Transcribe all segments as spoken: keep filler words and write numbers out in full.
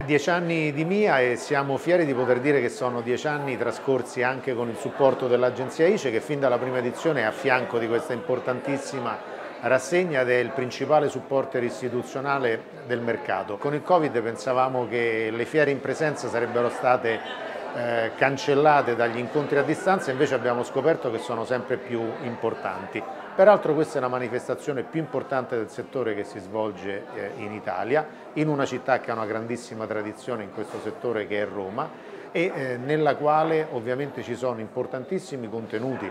Dieci anni di Mia e siamo fieri di poter dire che sono dieci anni trascorsi anche con il supporto dell'agenzia I C E, che fin dalla prima edizione è a fianco di questa importantissima rassegna ed è il principale supporter istituzionale del mercato. Con il Covid pensavamo che le fiere in presenza sarebbero state eh, cancellate dagli incontri a distanza, invece abbiamo scoperto che sono sempre più importanti. Peraltro questa è la manifestazione più importante del settore che si svolge eh, in Italia, in una città che ha una grandissima tradizione in questo settore, che è Roma, e eh, nella quale ovviamente ci sono importantissimi contenuti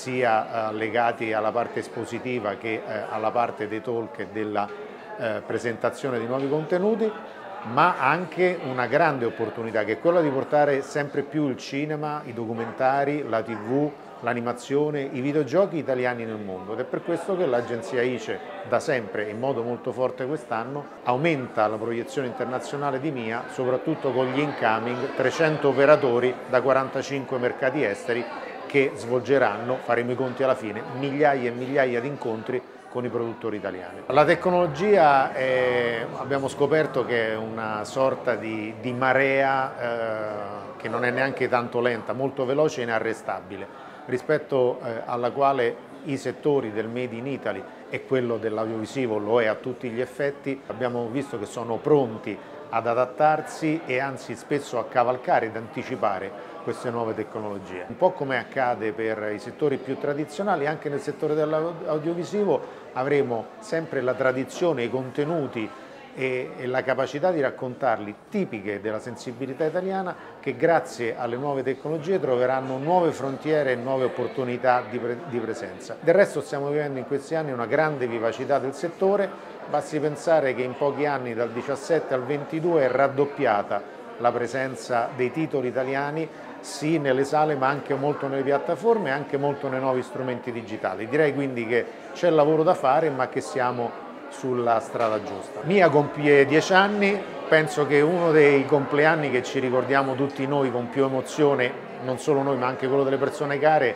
sia eh, legati alla parte espositiva che eh, alla parte dei talk e della eh, presentazione di nuovi contenuti, ma anche una grande opportunità che è quella di portare sempre più il cinema, i documentari, la tivù, l'animazione, i videogiochi italiani nel mondo, ed è per questo che l'agenzia I C E da sempre, in modo molto forte quest'anno, aumenta la proiezione internazionale di Mia, soprattutto con gli incoming, trecento operatori da quarantacinque mercati esteri che svolgeranno, faremo i conti alla fine, migliaia e migliaia di incontri con i produttori italiani. La tecnologia è, abbiamo scoperto che è una sorta di, di marea eh, che non è neanche tanto lenta, molto veloce e inarrestabile, rispetto eh, alla quale i settori del Made in Italy e quello dell'audiovisivo lo è a tutti gli effetti. Abbiamo visto che sono pronti ad adattarsi e anzi spesso a cavalcare ed anticipare queste nuove tecnologie. Un po' come accade per i settori più tradizionali, anche nel settore dell'audiovisivo avremo sempre la tradizione, i contenuti e, e la capacità di raccontarli tipiche della sensibilità italiana, che grazie alle nuove tecnologie troveranno nuove frontiere e nuove opportunità di, pre di presenza. Del resto stiamo vivendo in questi anni una grande vivacità del settore, basti pensare che in pochi anni, dal diciassette al ventidue, è raddoppiata la presenza dei titoli italiani, sì nelle sale ma anche molto nelle piattaforme e anche molto nei nuovi strumenti digitali. Direi quindi che c'è lavoro da fare, ma che siamo sulla strada giusta. Mia compie dieci anni, penso che uno dei compleanni che ci ricordiamo tutti noi con più emozione, non solo noi ma anche quello delle persone care,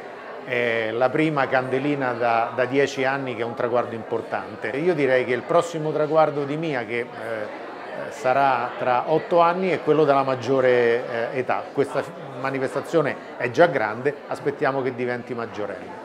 è la prima candelina da, da dieci anni, che è un traguardo importante. Io direi che il prossimo traguardo di Mia, che eh, sarà tra otto anni, è quello della maggiore eh, età. Questa manifestazione è già grande, aspettiamo che diventi maggiorenne.